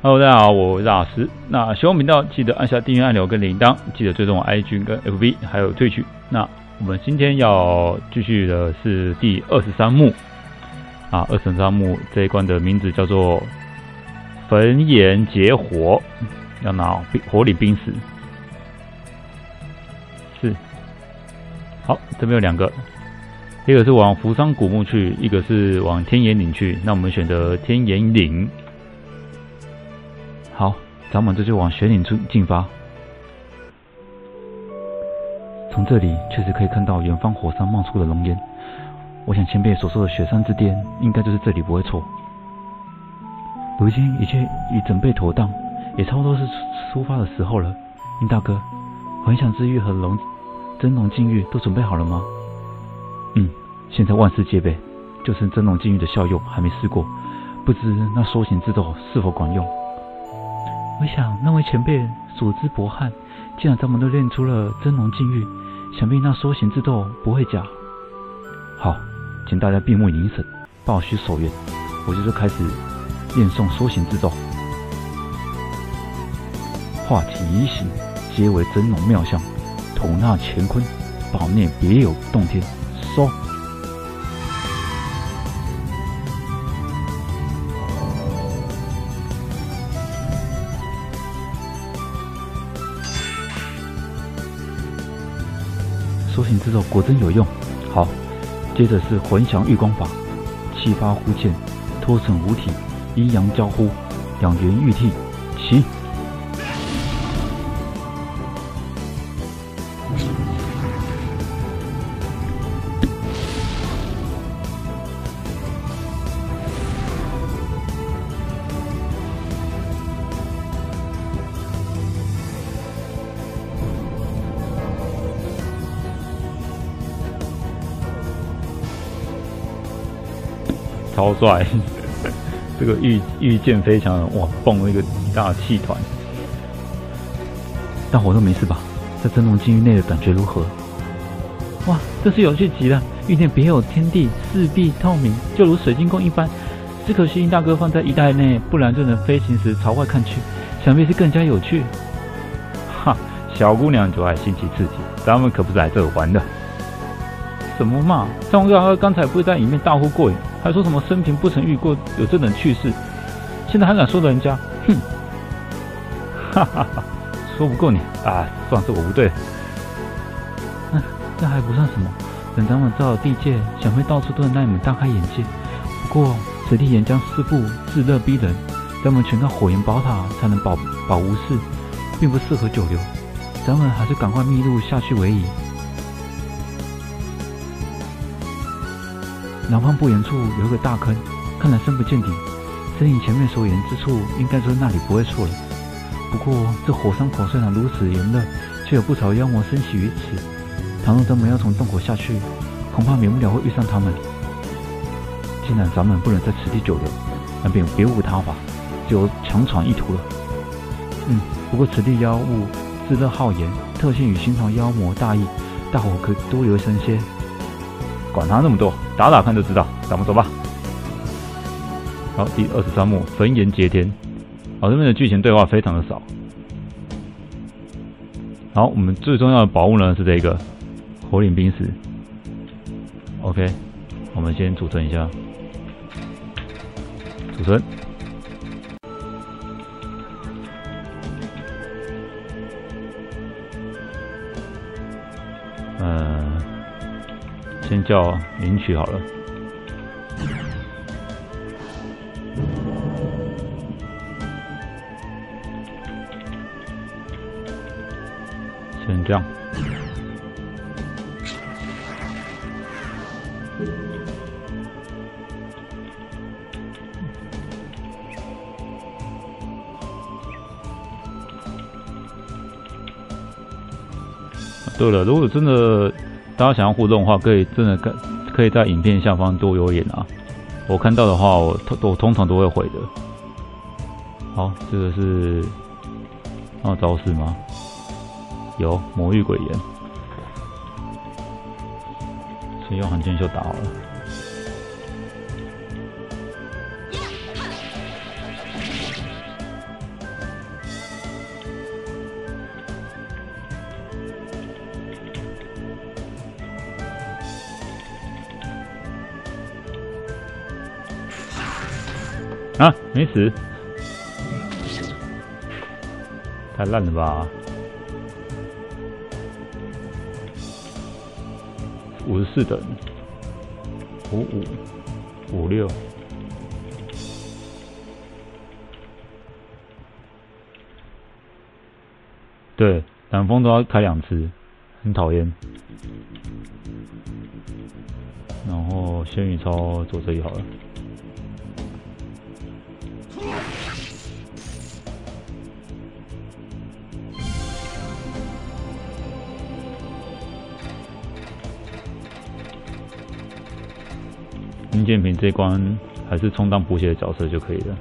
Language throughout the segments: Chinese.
Hello， 大家好，我是大师。那喜欢频道记得按下订阅按钮跟铃铛，记得追踪我 IG 跟 FB 还有Twitch。那我们今天要继续的是第23幕啊，23幕这一关的名字叫做焚炎结火，要拿火领冰石。是，好，这边有两个，一个是往扶桑古墓去，一个是往天岩岭去。那我们选择天岩岭。好，咱们这就往玄岭处进发。从这里确实可以看到远方火山冒出的浓烟，我想前辈所说的雪山之巅应该就是这里，不会错。如今一切已准备妥当，也差不多是出发的时候了。殷大哥，幻想之玉和真龙禁玉都准备好了吗？现在万事皆备，就是真龙禁玉的效用还没试过，不知那缩形之斗是否管用。我想那位前辈所知博汉，既然咱们都练出了真龙禁玉，想必那缩形之斗不会假。好，请大家闭目凝神，抱虚守愿，我就是开始念诵缩形之咒。化体移形，皆为真龙妙相，吐纳乾坤，宝内别有洞天。收。缩形之咒果真有用。好，接着是混响御光法，气发呼欠，脱成五体，阴阳交互，两元玉替，起。超帅，这个御剑飞翔，哇，蹦了一大气团。大伙都没事吧？在真龙禁域内的感觉如何？哇，这是有趣极了！域内别有天地，四壁透明，就如水晶宫一般。只可惜殷大哥放在一代内，不然就能飞行时朝外看去，想必是更加有趣。哈，小姑娘就爱新奇刺激，咱们可不是来这玩的。什么嘛！张大哥刚才不是在里面大呼过瘾，还说什么生平不曾遇过有这等趣事，现在还敢说人家，哼！哈哈哈，说不过你啊，算是我不对。这还不算什么，等咱们到了地界，想必到处都能让你们大开眼界。不过此地岩浆四布，炙热逼人，咱们全靠火焰宝塔才能保无事，并不适合久留。咱们还是赶快密路下去为宜。南方不远处有一个大坑，看来深不见底。森林前面所言之处，应该说那里不会错了。不过这火山口虽然如此炎热，却有不少妖魔生息于此。倘若咱们要从洞口下去，恐怕免不了会遇上他们。既然咱们不能在此地久留，那便别无他法，只有强闯一途了。不过此地妖物炙热好炎，特性与寻常妖魔大异，大伙可多留神些。管他那么多，打打看就知道。咱们走吧。好，第23幕焚炎结天。好，这边的剧情对话非常的少。好，我们最重要的宝物呢是这个火领冰石。OK， 我们先储存一下，储存。先叫领取好了。先这样。对了，如果真的大家想要互动的话，可以在影片下方多留言啊。我看到的话，我通常都会回的。好，这个是招式吗？有魔域鬼炎，先用寒剑秀打好了。 啊，没死，太烂了吧！54等，5556。对，挡风都要开2次，很讨厌。然后仙羽超走这里好了。殷建平这一关还是充当补血的角色就可以了。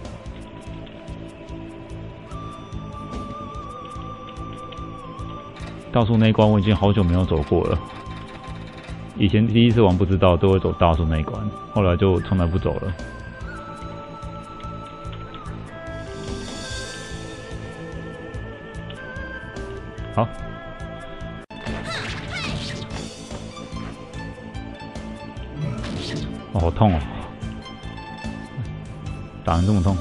大树那一关我已经好久没有走过了，以前第一次玩不知道都会走大树那一关，后来就从来不走了。好，哦，好痛哦，打人这么痛。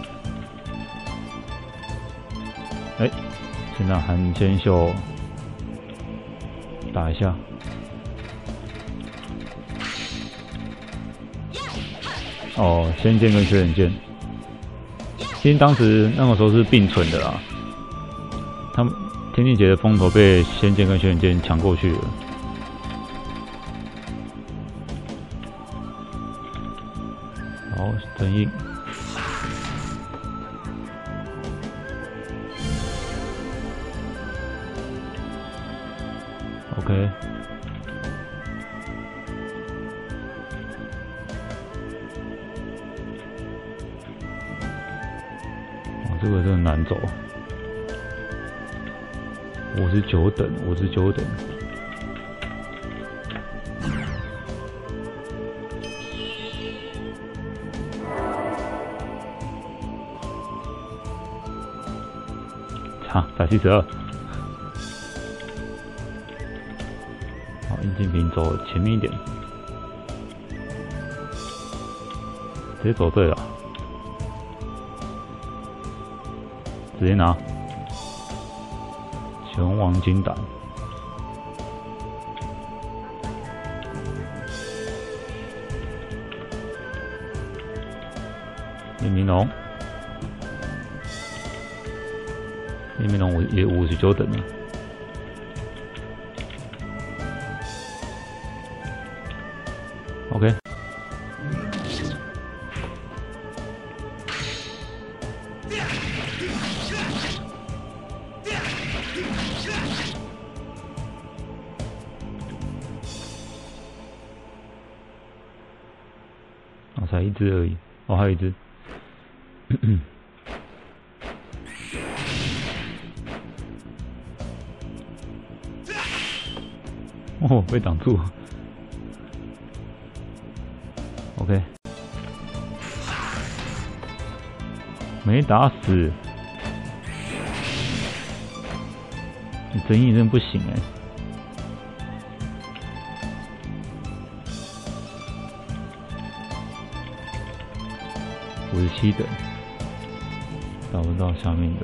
哎，现在韩千秀打一下。哦，仙剑跟轩辕剑，其实当时那个时候是并存的啦。他们天地劫的风头被仙剑跟轩辕剑抢过去了。好，真硬。OK。这个真的难走。59等，59等。好，打72。好，殷建平走前面一点，直接走对了。直接拿拳王金胆，叶明龙，叶明龙也59等了。OK。才一只而已，哦，还有一只。哦，被挡住。OK， 没打死。你真意真不行哎。57等，打不到下面的，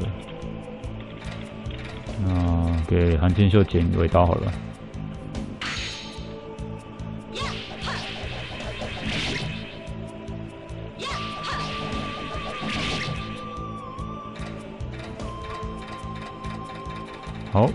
那给韩千秀剪尾刀好了。好。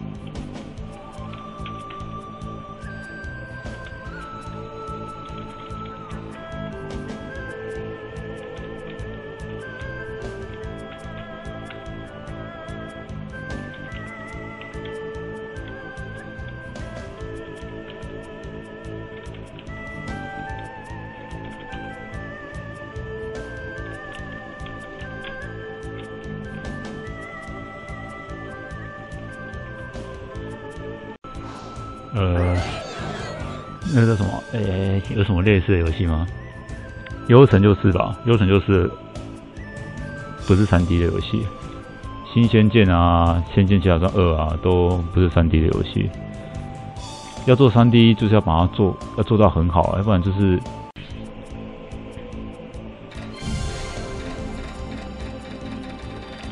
那个叫什么？有什么类似的游戏吗？幽城就是吧，幽城就是不是3D 的游戏。新仙剑啊，仙剑奇侠传2啊，都不是3D 的游戏。要做3D，就是要把它做到很好，要不然就是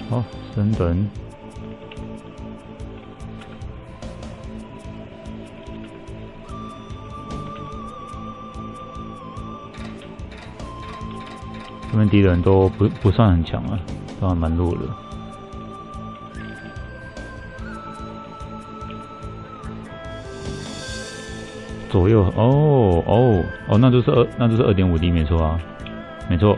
好，升等。这边敌人都不算很强啊，都还蛮弱的。左右那就是2.5D 没错啊，没错。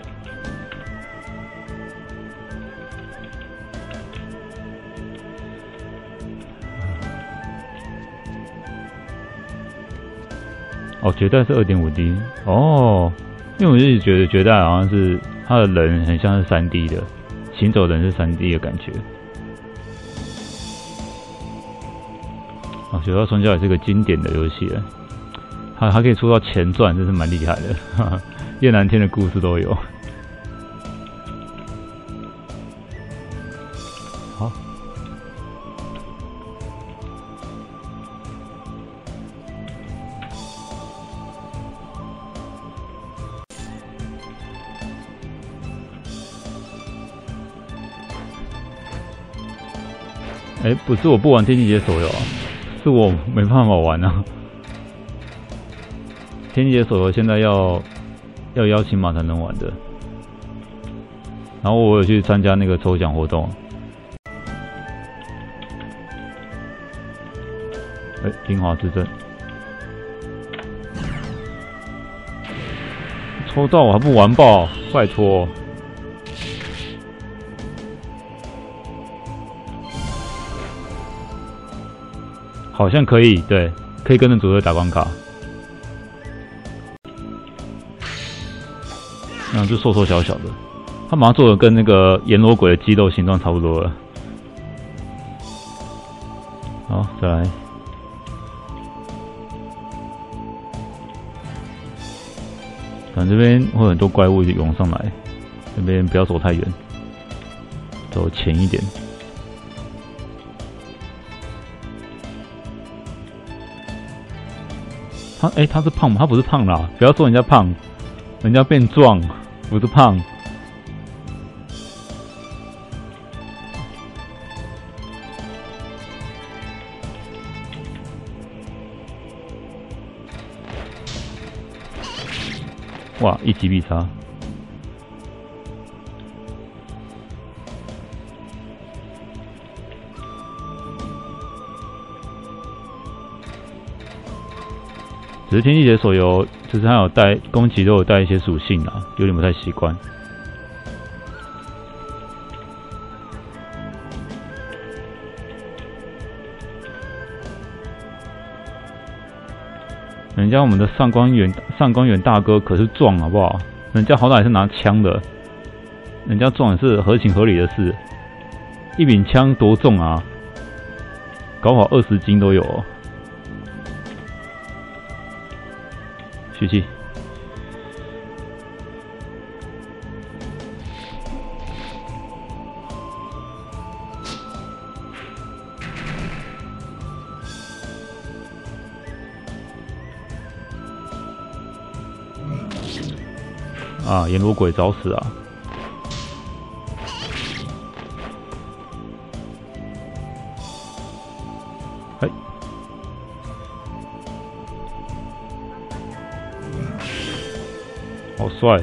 哦，绝代是2.5D 哦，因为我一直觉得绝代好像是他的人很像是3D 的，行走人是3D 的感觉。啊，雪道传教也是个经典的游戏了，它可以出到前传，真是蛮厉害的，哈哈，叶南天的故事都有。好。不是我不玩天际劫手游啊，是我没办法玩啊。天际劫手游现在要邀请码才能玩的，然后我有去参加那个抽奖活动。冰华之阵，抽到我还不完爆，拜托。好像可以，对，可以跟着主角打关卡。就瘦瘦小小的，他马上做的跟那个阎罗鬼的肌肉形状差不多了。好，再来。反正这边会有很多怪物涌上来，这边不要走太远，走前一点。他是胖吗？他不是胖啦，不要说人家胖，人家变壮，不是胖。哇，一击必杀！只是天际劫手游，就是它有带攻击都有带一些属性啊，有点不太习惯。人家我们的上官远大哥可是壮好不好？人家好歹是拿枪的，人家壮也是合情合理的事。一柄枪多重啊？搞不好20斤都有哦。蓄气。啊！阎罗鬼找死啊！好帅！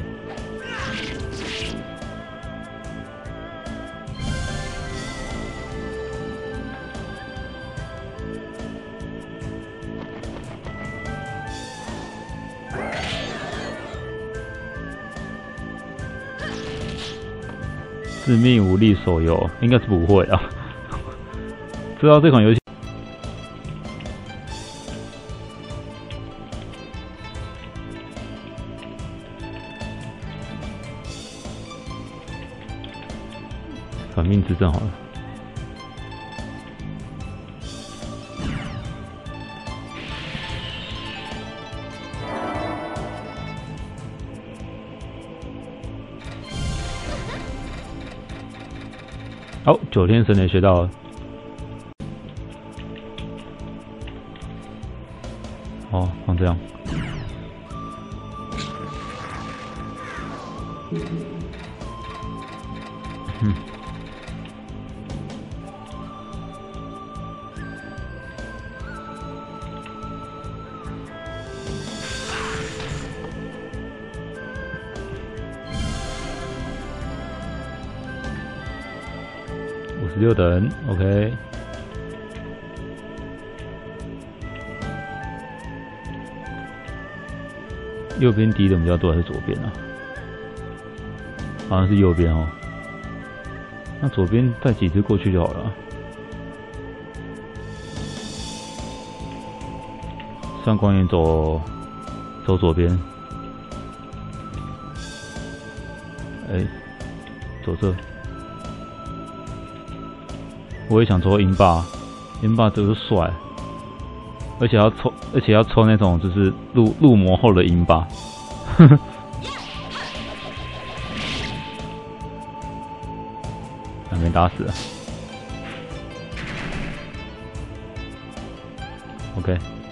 致命无力手游应该是不会啊。知道这款游戏。反命之阵好了。好，9天神也学到了。哦，放这样。 16等 ，OK。右边敌人比较多还是左边啊？好像是右边哦。那左边带几只过去就好了。上官远走左边。走这。我也想抽鹰霸，鹰霸这个帅。而且要抽那种就是入魔后的鹰霸，还没打死啊。OK，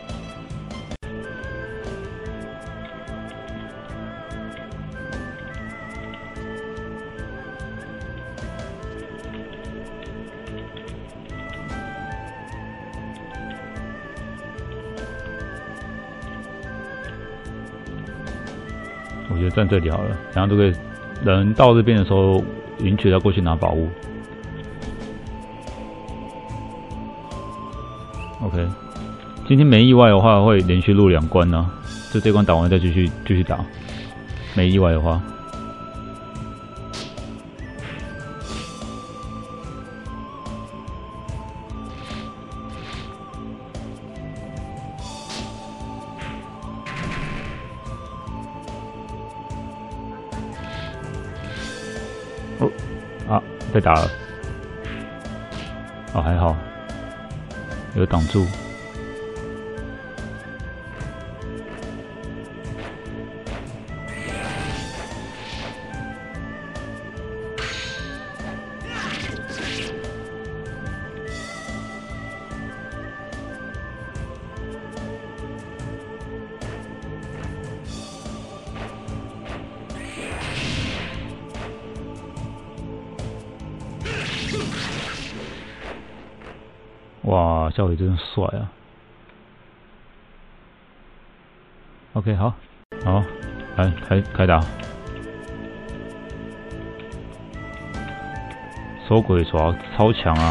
我觉得站这里好了，然后这个人到这边的时候，允许他过去拿宝物。OK， 今天没意外的话，会连续录2关呢、就这关打完再继续打，没意外的话。被打了，哦还好，有挡住。哇，小伟真帅啊 ！OK， 好，开打，收鬼爪超强啊！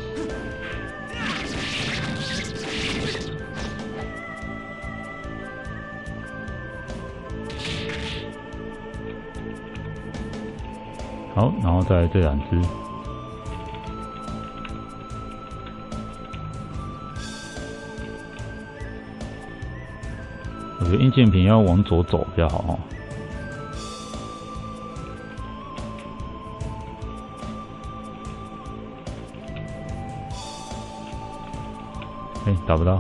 好，然后再来这2只。我觉得硬件品要往左走比较好哦。打不到。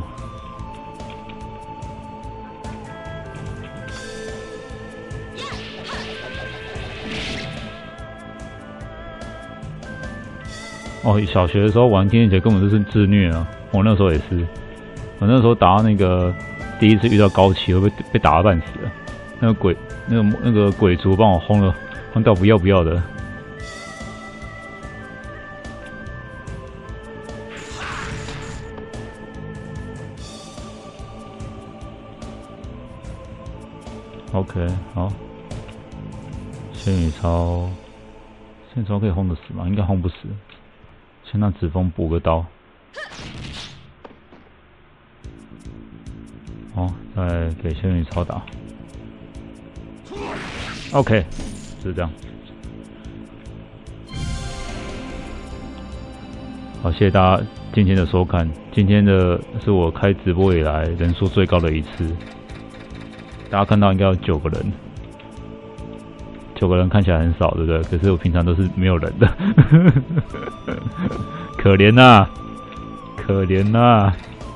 哦，小学的时候玩天劫根本就是自虐啊！我那时候也是，我那时候打到那个第一次遇到高崎，我被打得半死了。那个鬼族帮我轰到不要的。OK， 好，仙女超可以轰得死吗？应该轰不死。先让子枫补个刀。好，再给仙女超打。OK， 就是这样。好，谢谢大家今天的收看。今天的是我开直播以来人数最高的一次。大家看到应该有9个人，9个人看起来很少，对不对？可是我平常都是没有人的，可怜呐，可怜呐！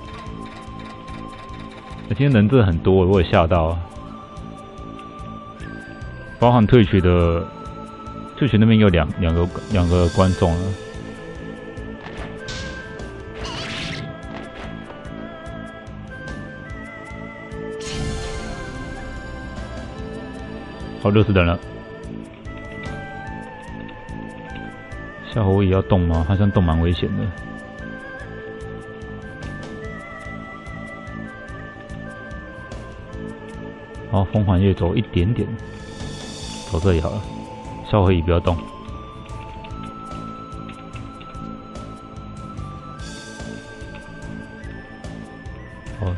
今天人真的很多，我也吓到啊。包含退群那边有两个观众了。好，60人了。夏侯也要动吗？好像动蛮危险的。好，风环叶走一点点，走这里好了。夏侯也不要动。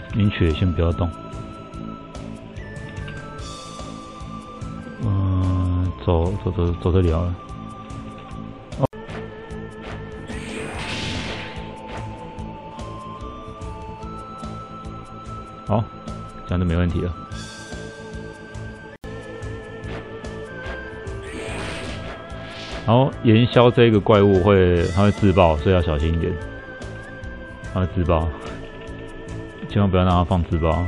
明曲先不要动。走这里好了。好，这样就没问题了。然后炎霄这个怪物它会自爆，所以要小心一点。它会自爆，千万不要让它放自爆。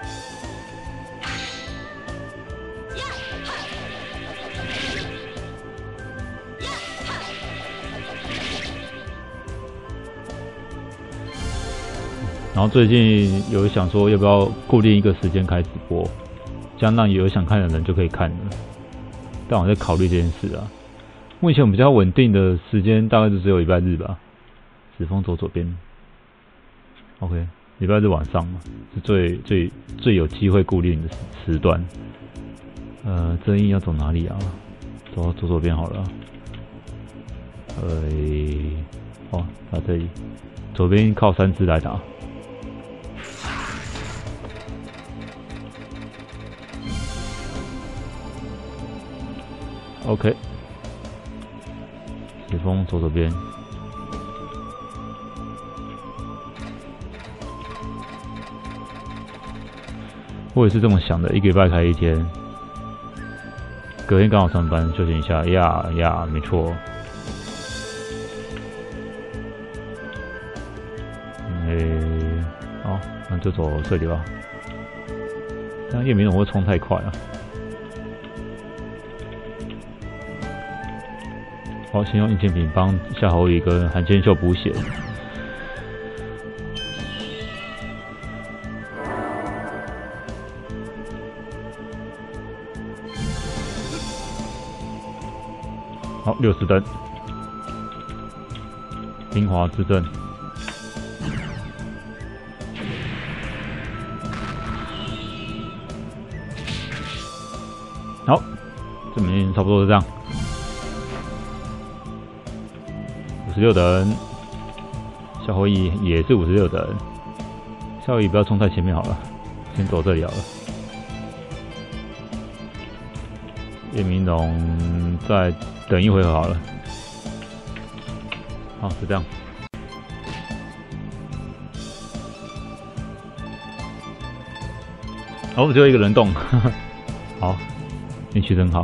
然后最近有想说要不要固定一个时间开直播，这样让有想看的人就可以看了。但我在考虑这件事啊。目前我们比较稳定的时间大概就只有礼拜日吧。指峰走左边 ，OK， 礼拜日晚上嘛，是最有机会固定的时段。正义要走哪里啊？走到左边好了。打这里，左边靠3只来打。OK， 指峰走左边，我也是这么想的，一个礼拜开1天，隔天刚好上班，休息一下，没错。好，那就走这里吧。这样叶明龙会冲太快了。好，先用硬件品帮夏侯乙跟韩千秀补血。好，60灯，冰华之阵。好，这边差不多是这样。56等，夏侯乙也是56等。夏侯乙不要冲太前面好了，先走这里好了。叶明龙再等一回合好了。好，是这样。哦，只有一个人动，好，运气真好。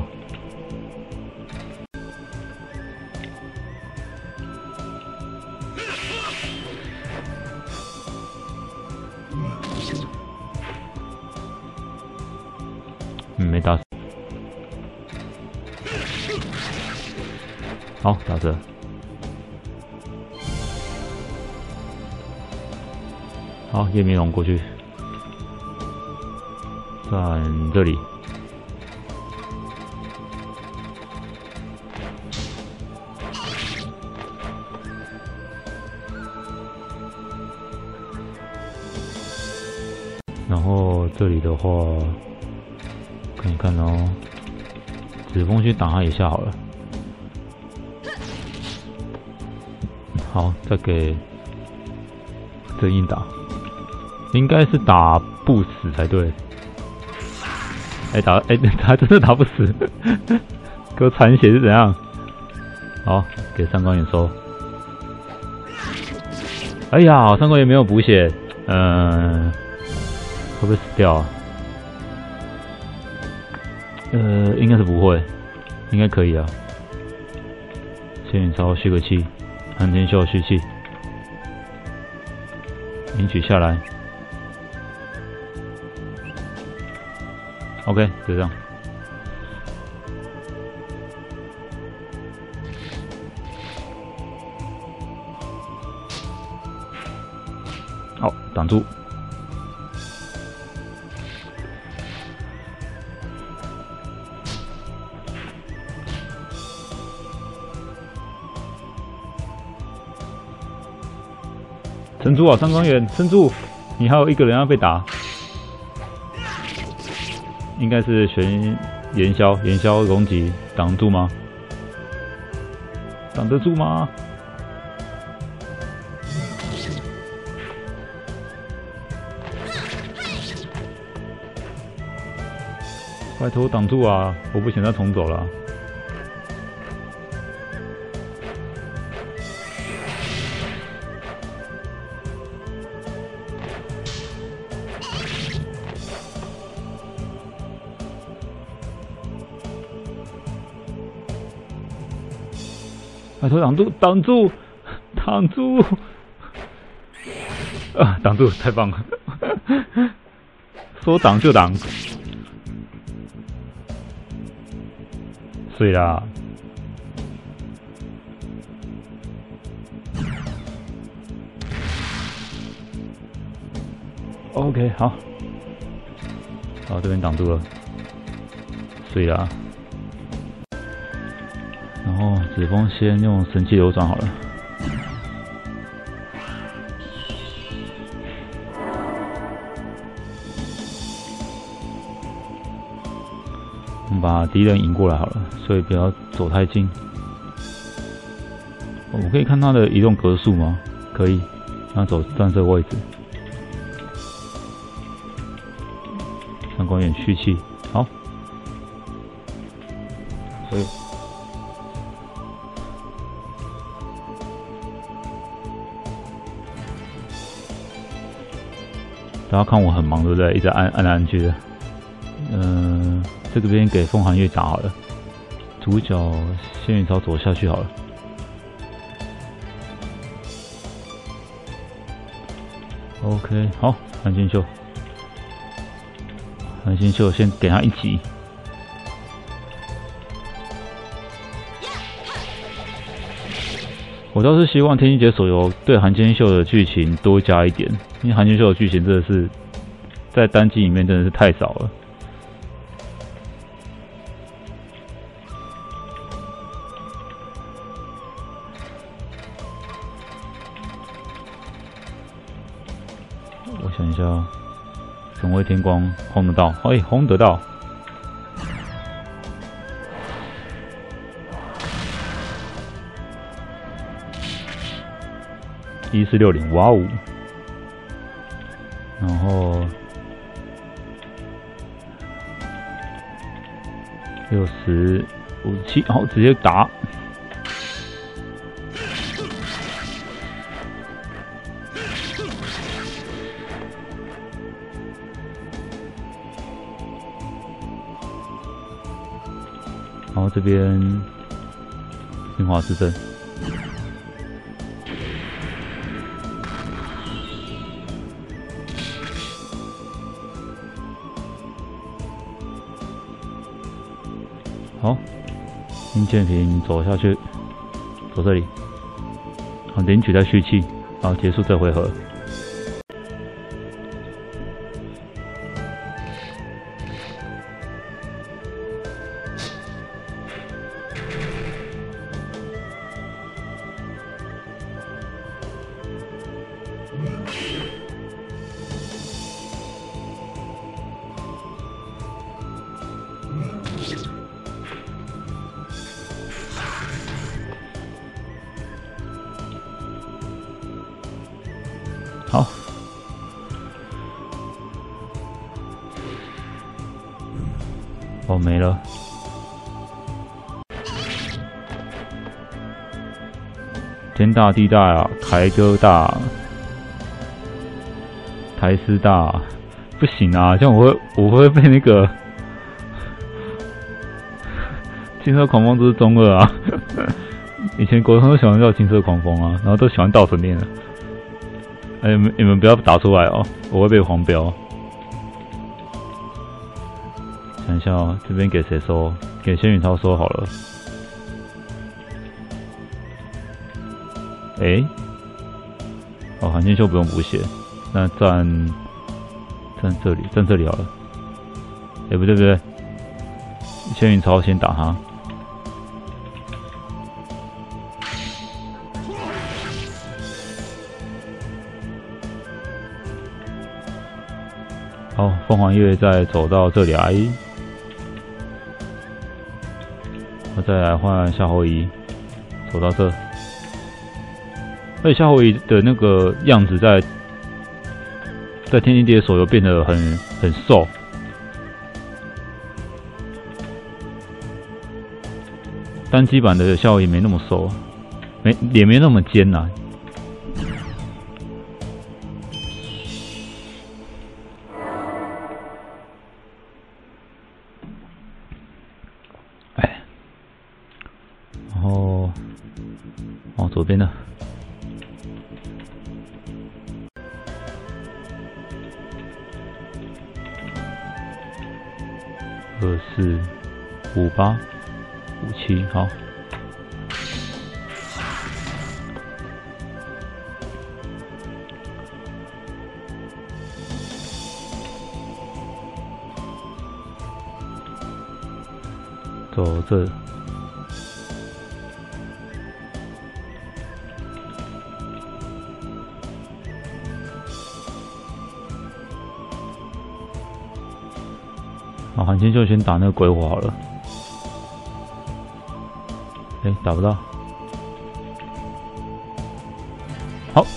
没打死。好，打死了。好，叶明龙过去，站这里。然后这里的话。看一看哦，指风先打他一下好了。好，再给正印打，应该是打不死才对。他真的打不死，给我残血是怎样？好，给三光眼收。哎呀，三光眼没有补血，会不会死掉啊？应该是不会，应该可以啊。仙女超蓄个气，韩天秀蓄气，领取下来。OK， 就这样。好，挡住。撑住啊，三光远，撑住！你还有一个人要被打，应该是玄炎霄攻击挡住吗？挡得住吗？ 拜托挡住啊！我不想再重走了啊。拜托挡住，挡住，挡住！啊，挡住，太棒了！说挡就挡，碎啦！ OK， 好，好，这边挡住了，碎啦。然后子枫先用神器流转好了。我们把敌人引过来好了，所以不要走太近。我可以看他的移动格数吗？可以，他站这个位置。 上光远蓄气，好，所以大家看我很忙，对不对？一直按来按去的。这个边给凤寒月打好了，主角仙羽朝走下去好了。OK， 好，韩金秀。 韩星秀先给他一击，我倒是希望天星解手游对韩星秀的剧情多加一点，因为韩星秀的剧情真的是在单机里面真的是太少了。我想一下哦。 神威天光轰得到，哎，轰得到！1460，哇哦！然后6057，好，直接打。 然后这边新华之阵，好，阴剑平走下去，走这里，好，领取再蓄气，然后结束这回合。 好，哦，没了。天大地大啊，台哥大，台师大，不行啊！这样我会被那个金色狂风，这是中二啊！以前国中都喜欢叫金色狂风啊，然后都喜欢倒神念的。 哎、你们不要打出来哦，我会被黄标。想一下哦，这边给谁收？给仙羽超收好了。哎、哦，韩剑秀不用补血，那站这里好了。哎、不对不对，仙羽超先打他。 好，凤凰月再走到这里来，我再来换夏侯夷，走到这。而且夏侯夷的那个样子在天津地的手游变得很瘦， 单机版的效也没那么瘦，脸没那么尖呐、哎，然后往左边的。245857，好。走这。好，韩先就先打那个鬼火好了。打不到。好。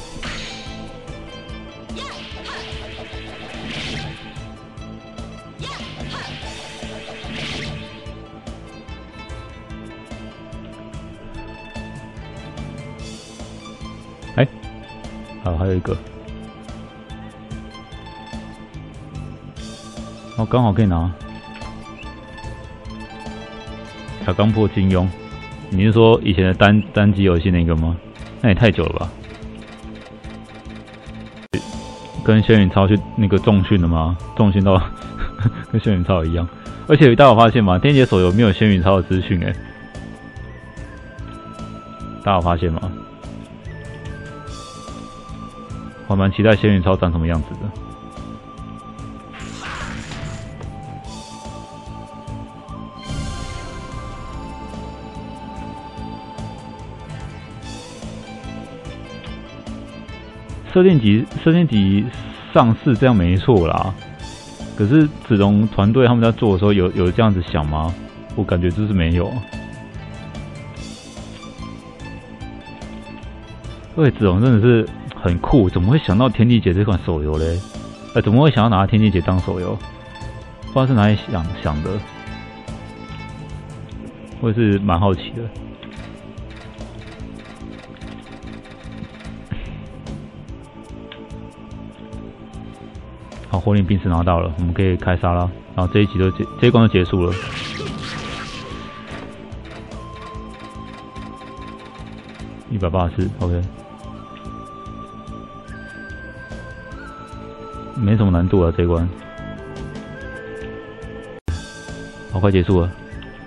好，还有一个。哦，刚好可以拿。才刚破金庸，你是说以前的单机游戏那个吗？那也太久了吧？跟轩辕超去那个重训了吗？重训到跟轩辕超一样，而且大家有发现吗？天劫手游没有轩辕超的资讯大家有发现吗？我还蛮期待轩辕超长什么样子的。射电级上市这样没错啦，可是子龙团队他们在做的时候有这样子想吗？我感觉就是没有。而且子龙真的是很酷，怎么会想到天地劫这款手游嘞？怎么会想要拿天地劫当手游？不知道是哪里想的，我也是蛮好奇的。好，火影冰石拿到了，我们可以开杀了。然后这一关就结束了。184 ，OK， 没什么难度啊，这一关。好，快结束了。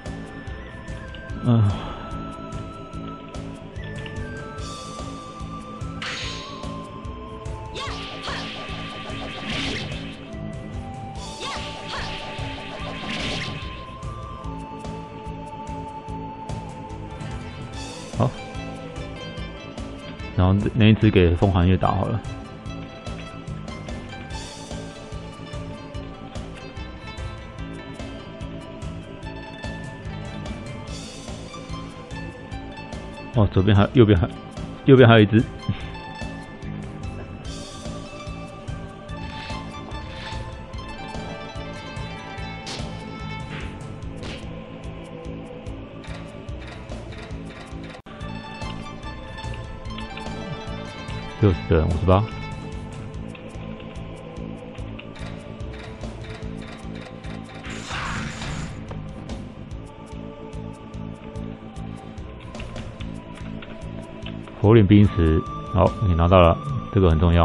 好，然后那一只给风寒月打好了。哦，左边右边还有一只。60的58。火岭冰石，好，你拿到了，这个很重要。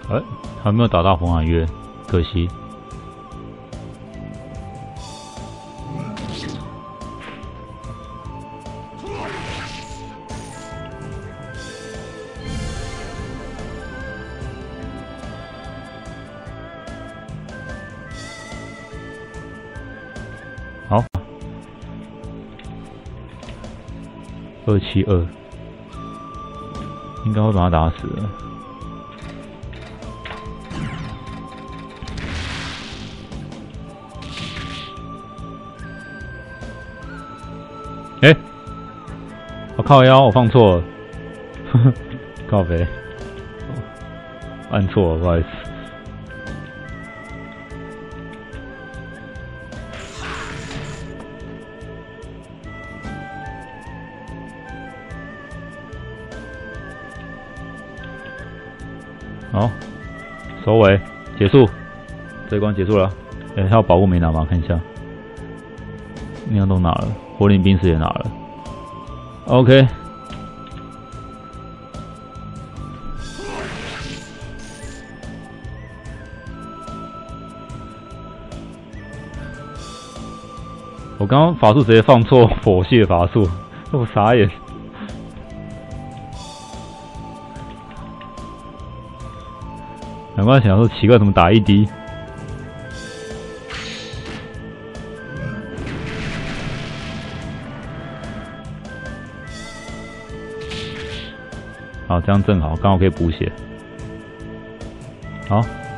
还没有打到红海月，可惜。好，272，应该会把他打死了。我靠腰，我放错了，靠北，按错了，不好意思。好，收尾结束，这一关结束了。还有宝物没拿吗？看一下，应该都拿了，火灵冰石也拿了。OK， 我刚刚法术直接放错火系法术，我傻眼。难怪想说奇怪，怎么打一滴？好，这样正好，刚好可以补血。好，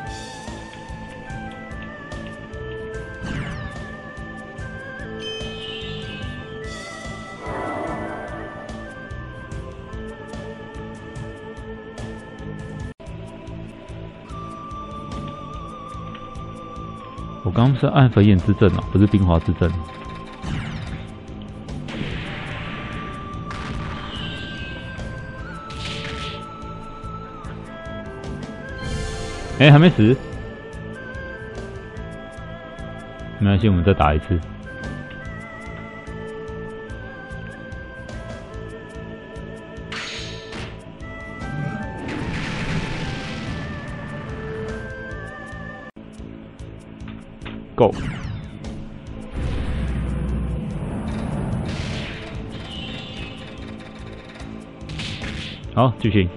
我刚刚是按飞燕之阵哦，不是冰华之阵。还没死，没关系，我们再打一次。Go！ 好，继续。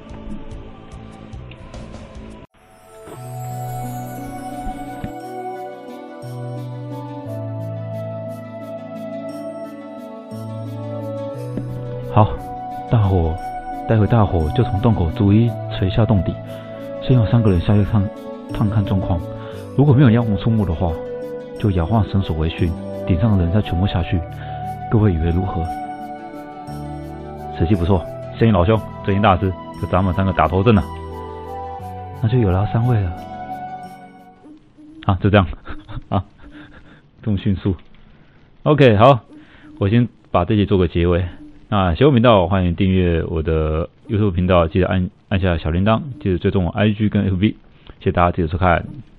好，待会大火就从洞口逐一垂下洞底，先有3个人下去探看状况。如果没有妖魔出没的话，就摇晃绳索为训，顶上的人再全部下去。各位以为如何？时机不错，谢谢老兄，最近大事就咱们3个打头阵了。那就有了3位了。就这样啊，这么迅速。OK， 好，我先把这集做个结尾。那喜欢频道，欢迎订阅我的 YouTube 频道，记得按下小铃铛，记得追踪我 IG 跟 FB，谢谢大家记得收看。